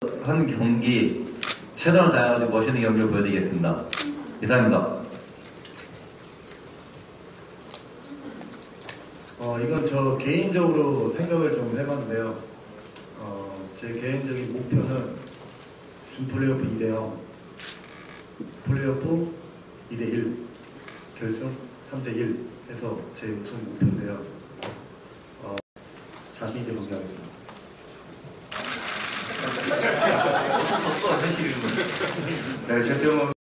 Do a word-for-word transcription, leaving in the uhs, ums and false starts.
한 경기 최선을 다해가지고 멋있는 경기를 보여드리겠습니다. 이상입니다. 어, 이건 저 개인적으로 생각을 좀 해봤는데요. 어, 제 개인적인 목표는 준 플레이오프 이 대 영, 플레이오프 이 대 일, 결승 삼 대 일 해서 제 우승 목표인데요. 어, 자신 있게 경기하겠습니다. 없어, 사실은. 네, 최태원